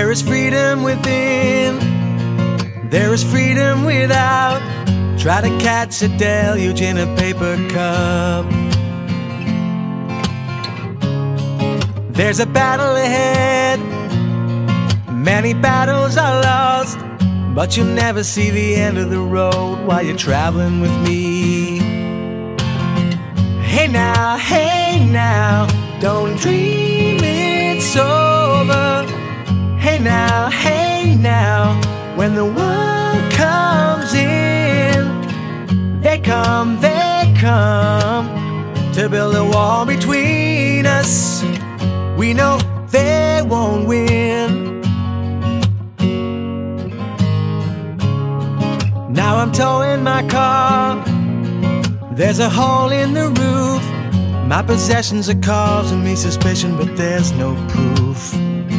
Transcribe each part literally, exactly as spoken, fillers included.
There is freedom within, there is freedom without. Try to catch a deluge in a paper cup. There's a battle ahead, many battles are lost, but you'll never see the end of the road while you're traveling with me. Hey now, hey now, don't dream it's over. Hey now, hey now, when the world comes in, they come, they come to build a wall between us. We know they won't win. Now I'm towing my car, there's a hole in the roof. My possessions are causing me suspicion, but there's no proof.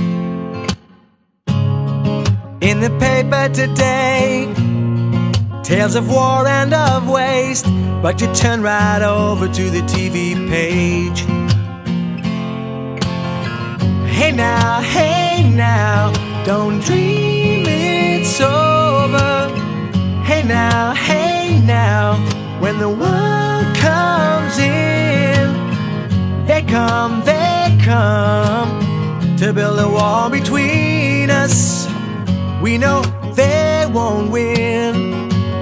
In the paper today, tales of war and of waste, but you turn right over to the T V page. Hey now, hey now, don't dream it's over. Hey now, hey now, when the world comes in, they come, they come to build a wall between us. We know they won't win.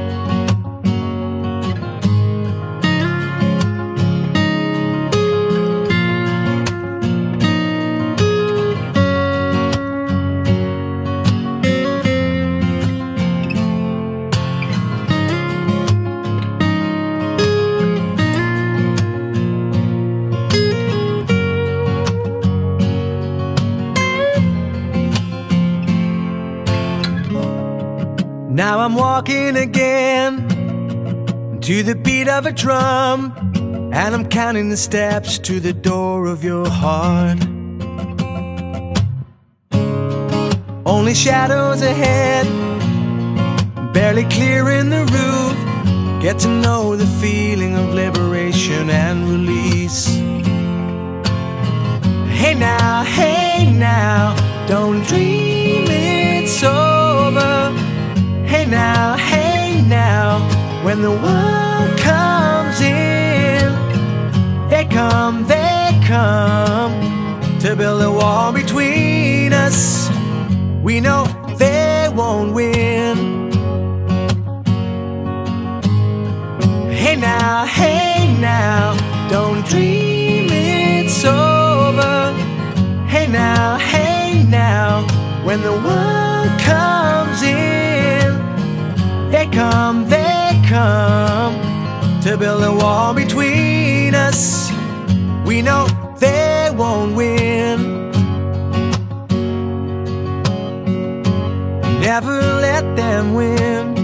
Now I'm walking again to the beat of a drum, and I'm counting the steps to the door of your heart. Only shadows ahead, barely clearing the roof. Get to know the feeling of liberation and release. Hey now, hey now, don't dream it's over. Hey now, hey now, when the world comes in, they come, they come to build a wall between us. We know they won't win. Hey now, hey now, don't dream it's over. Hey now, hey now, when the world comes in, they come, they come to build a wall between us. We know they won't win. Never let them win.